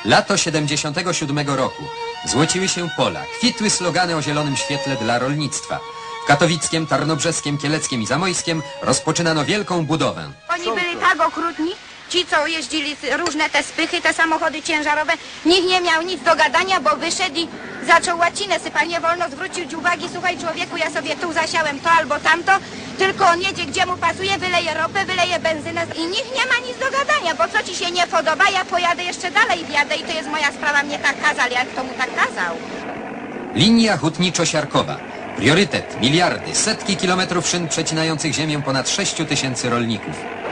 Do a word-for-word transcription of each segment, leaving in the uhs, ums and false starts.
Lato siedemdziesiątego siódmego roku. Złociły się pola, kwitły slogany o zielonym świetle dla rolnictwa. W Katowickiem, Tarnobrzeskiem, Kieleckiem i Zamojskiem rozpoczynano wielką budowę. Oni byli tak okrutni, ci co jeździli, różne te spychy, te samochody ciężarowe, nikt nie miał nic do gadania, bo wyszedł i zaczął łacinę sypać. Nie wolno zwrócić uwagi, słuchaj człowieku, ja sobie tu zasiałem to albo tamto, tylko on jedzie gdzie mu pasuje, wyleje ropę, wyleje benzynę i nikt nie ma nic do gadania, bo co ci się nie podoba, ja pojadę jeszcze dalej wjadę i to jest moja sprawa, mnie tak kazali, jak to mu tak kazał. Linia hutniczo-siarkowa. Priorytet, miliardy, setki kilometrów szyn przecinających ziemię ponad sześciu tysięcy rolników.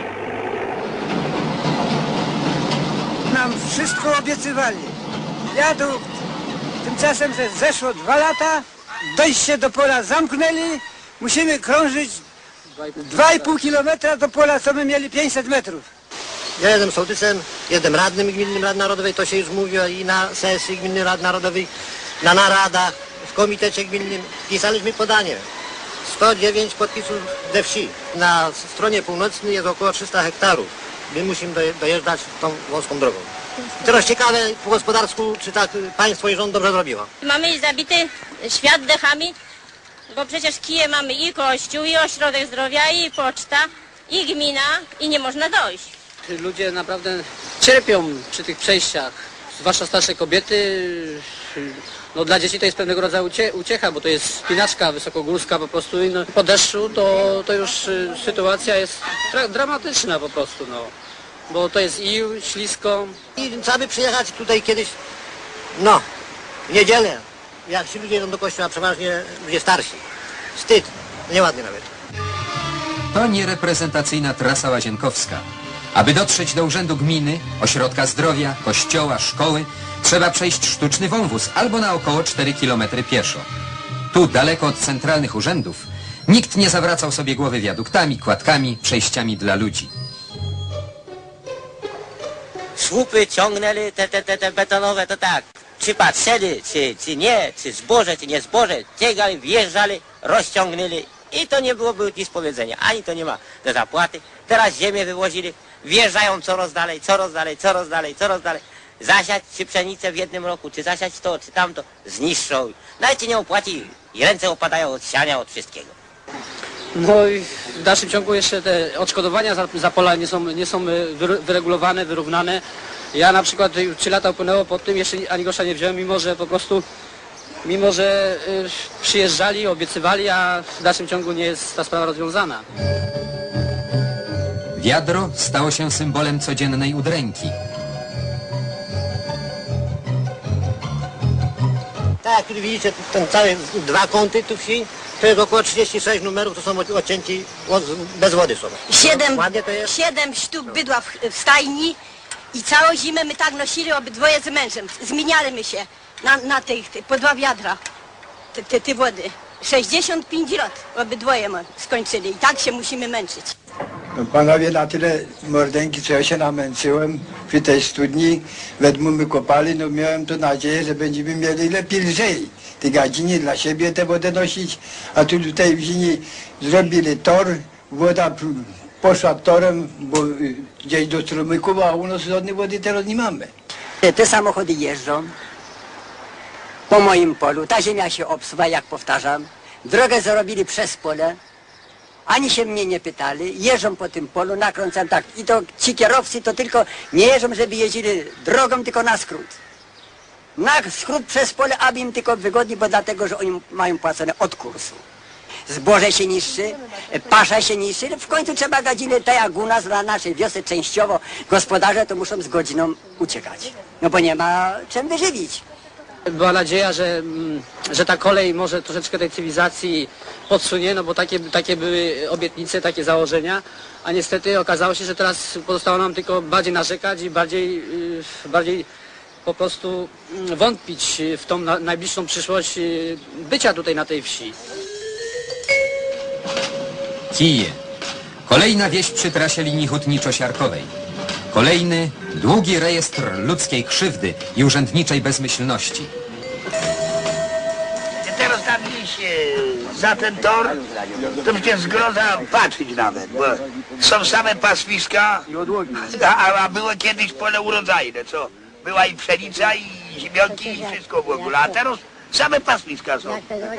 Nam wszystko obiecywali. Jadą, tymczasem zeszło dwa lata, dojście do pola zamknęli, musimy krążyć dwa i pół kilometra do pola, co my mieli pięćset metrów. Ja jestem sołtysem, jestem radnym Gminnym Rady Narodowej, to się już mówiło i na sesji Gminnej Rady Narodowej, na naradach, w komitecie gminnym. Pisaliśmy podanie. sto dziewięć podpisów ze wsi. Na stronie północnej jest około trzysta hektarów. My musimy dojeżdżać tą wąską drogą. Teraz ciekawe po gospodarsku, czy tak państwo i rząd dobrze zrobiło. Mamy zabity świat dechami, bo przecież kije mamy i kościół, i ośrodek zdrowia, i poczta, i gmina, i nie można dojść. Ludzie naprawdę cierpią przy tych przejściach, zwłaszcza starsze kobiety. No dla dzieci to jest pewnego rodzaju uciecha, bo to jest spinaczka wysokogórska po prostu i no, po deszczu to, to już y, sytuacja jest dramatyczna po prostu, no. Bo to jest i ślisko. I trzeba by przyjechać tutaj kiedyś, no, w niedzielę, jak ci ludzie idą do kościoła, przeważnie ludzie starsi. Wstyd, nieładnie nawet. To niereprezentacyjna trasa łazienkowska. Aby dotrzeć do urzędu gminy, ośrodka zdrowia, kościoła, szkoły, trzeba przejść sztuczny wąwóz albo na około cztery kilometry pieszo. Tu, daleko od centralnych urzędów, nikt nie zawracał sobie głowy wiaduktami, kładkami, przejściami dla ludzi. Słupy ciągnęli te, te, te, te betonowe, to tak. Czy patrzyli, czy, czy nie, czy zboże, czy nie zboże, ciegali, wjeżdżali, rozciągnęli i to nie byłoby nic powiedzenia. Ani to nie ma do zapłaty. Teraz ziemię wywozili, wjeżdżają coraz dalej, coraz dalej, coraz dalej, coraz dalej. Zasiać czy pszenicę w jednym roku, czy zasiać to, czy tamto, zniszczą. Nawet ci nie opłaci i ręce opadają od siania, od wszystkiego. No i w dalszym ciągu jeszcze te odszkodowania za, za pola nie są, nie są wyregulowane, wyrównane. Ja na przykład już trzy lata upłynęło po tym, jeszcze ani grosza nie wziąłem, mimo że po prostu, mimo że y, przyjeżdżali, obiecywali, a w dalszym ciągu nie jest ta sprawa rozwiązana. Wiadro stało się symbolem codziennej udręki. Tak, jak tu widzicie, ten cały dwa kąty tu wsi, to jest około trzydzieści sześć numerów, to są odcięci, bez wody są. Siedem, Ładnie to jest? siedem sztuk bydła w, w stajni i całą zimę my tak nosili obydwoje z mężem. Zmienialiśmy się na, na tych, te, po dwa wiadra, te, te, te wody. sześćdziesiąt pięć lat obydwoje skończyli i tak się musimy męczyć. No, panowie, na tyle mordęki, co ja się namęczyłem przy tej studni, wedmu my kopali, no miałem to nadzieję, że będziemy mieli lepiej lżej. Te gadziny dla siebie tę wodę nosić, a tu tutaj w ziemi zrobili tor, woda poszła torem, bo gdzieś do strumyków, a u nas żadnej wody teraz nie mamy. Te samochody jeżdżą po moim polu, ta ziemia się obsuwa, jak powtarzam. Drogę zarobili przez pole, ani się mnie nie pytali, jeżdżą po tym polu, nakręcam tak. I to ci kierowcy to tylko nie jeżdżą, żeby jeździli drogą, tylko na skrót. Na skrót przez pole, aby im tylko wygodnie, bo dlatego, że oni mają płacone od kursu. Zboże się niszczy, pasza się niszczy, w końcu trzeba godziny, tak jak u nas na naszej wiosce częściowo gospodarze to muszą z godziną uciekać. No bo nie ma czym wyżywić. Była nadzieja, że, że ta kolej może troszeczkę tej cywilizacji podsunie, no bo takie, takie były obietnice, takie założenia, a niestety okazało się, że teraz pozostało nam tylko bardziej narzekać i bardziej, bardziej po prostu wątpić w tą najbliższą przyszłość bycia tutaj na tej wsi. Kije. Kolejna wieś przy trasie linii hutniczo-siarkowej. Kolejny, długi rejestr ludzkiej krzywdy i urzędniczej bezmyślności. Teraz tam iść za ten tor, to przecież zgroza patrzeć nawet, bo są same paswiska, a, a było kiedyś pole urodzajne, co była i pszenica, i ziemionki, i wszystko w ogóle, a teraz same pasmiska są.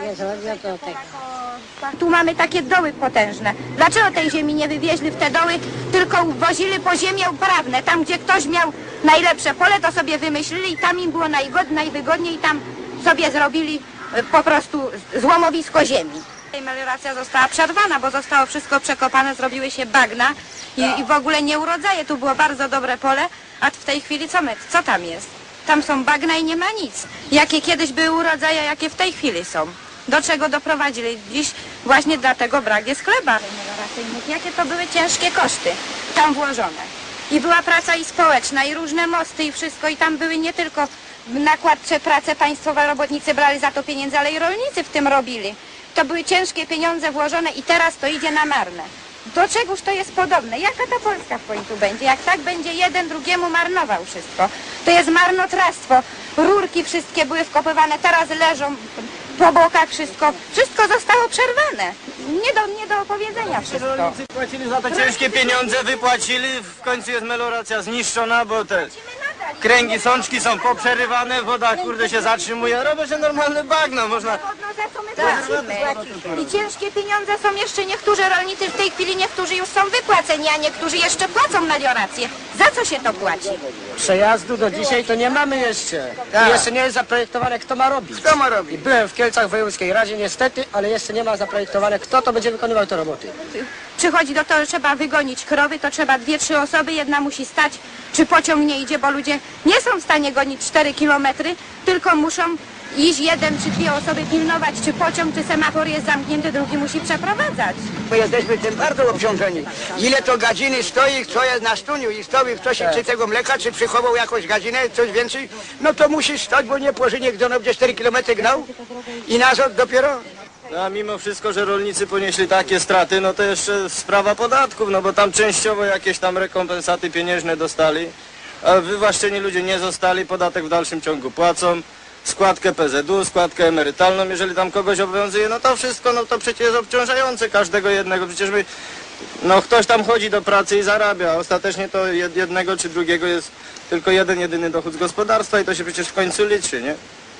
Tu mamy takie doły potężne. Dlaczego tej ziemi nie wywieźli w te doły, tylko wozili po ziemię uprawne? Tam, gdzie ktoś miał najlepsze pole, to sobie wymyślili i tam im było najgod, najwygodniej, tam sobie zrobili e, po prostu złomowisko ziemi. Melioracja została przerwana, bo zostało wszystko przekopane, zrobiły się bagna i, i w ogóle nie urodzaje. Tu było bardzo dobre pole, a w tej chwili co, my, co tam jest? Tam są bagna i nie ma nic. Jakie kiedyś były urodzaje, jakie w tej chwili są. Do czego doprowadzili? Dziś właśnie dlatego brak jest chleba. Jakie to były ciężkie koszty tam włożone. I była praca i społeczna, i różne mosty, i wszystko. I tam były nie tylko nakładcze prace państwowe, robotnicy brali za to pieniądze, ale i rolnicy w tym robili. To były ciężkie pieniądze włożone i teraz to idzie na marne. Do czegoż to jest podobne? Jaka ta Polska w końcu będzie? Jak tak będzie jeden drugiemu marnował wszystko. To jest marnotrawstwo. Rurki wszystkie były wkopywane, teraz leżą po bokach wszystko. Wszystko zostało przerwane. Nie do, nie do opowiedzenia wszystko. Rolnicy płacili za to ciężkie pieniądze, wypłacili, w końcu jest melioracja zniszczona, bo te kręgi, sączki są poprzerywane, woda kurde się zatrzymuje, robią się normalne bagno, można... Za co my płacimy. I ciężkie pieniądze są jeszcze, niektórzy rolnicy w tej chwili, niektórzy już są wypłaceni, a niektórzy jeszcze płacą meliorację. Za co się to płaci? Przejazdu do dzisiaj to nie mamy jeszcze. I jeszcze nie jest zaprojektowane, kto ma robić. Kto ma robić? I byłem w Kielcach w Wojewódzkiej Radzie niestety, ale jeszcze nie ma zaprojektowane, kto to będzie wykonywał te roboty. Przychodzi do tego, że trzeba wygonić krowy, to trzeba dwie, trzy osoby, jedna musi stać, czy pociąg nie idzie, bo ludzie nie są w stanie gonić cztery kilometry, tylko muszą iść jeden czy dwie osoby pilnować, czy pociąg, czy semafor jest zamknięty, drugi musi przeprowadzać. My jesteśmy tym bardzo obciążeni. Ile to godziny stoi, co jest na stuniu i stoi ktoś czy tego mleka, czy przychował jakąś godzinę, coś więcej, no to musi stać, bo nie pożynie, gdy ono będzie cztery kilometry gnał i nas dopiero... No, a mimo wszystko, że rolnicy ponieśli takie straty, no to jeszcze sprawa podatków, no bo tam częściowo jakieś tam rekompensaty pieniężne dostali, a wywłaszczeni ludzie nie zostali, podatek w dalszym ciągu płacą, składkę P Z U, składkę emerytalną, jeżeli tam kogoś obowiązuje, no to wszystko, no to przecież jest obciążające każdego jednego, przecież my, no ktoś tam chodzi do pracy i zarabia, a ostatecznie to jednego czy drugiego jest tylko jeden, jedyny dochód z gospodarstwa i to się przecież w końcu liczy, nie?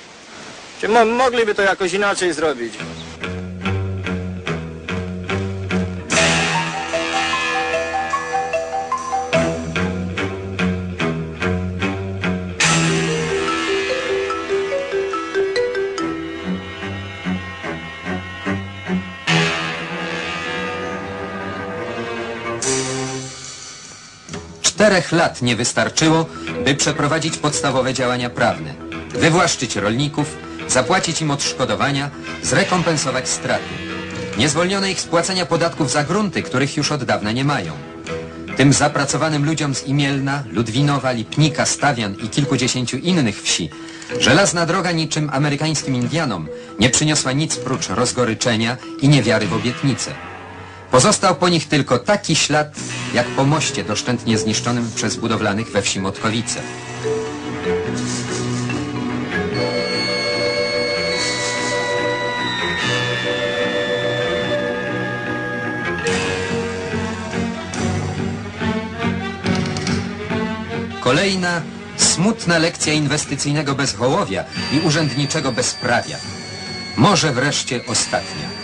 Czy mo mogliby to jakoś inaczej zrobić? Czterech lat nie wystarczyło, by przeprowadzić podstawowe działania prawne. Wywłaszczyć rolników, zapłacić im odszkodowania, zrekompensować straty. Nie zwolniono ich z płacenia podatków za grunty, których już od dawna nie mają. Tym zapracowanym ludziom z Imielna, Ludwinowa, Lipnika, Stawian i kilkudziesięciu innych wsi żelazna droga niczym amerykańskim Indianom nie przyniosła nic prócz rozgoryczenia i niewiary w obietnice. Pozostał po nich tylko taki ślad, jak po moście doszczętnie zniszczonym przez budowlanych we wsi Motkowice. Kolejna smutna lekcja inwestycyjnego bezhołowia i urzędniczego bezprawia. Może wreszcie ostatnia.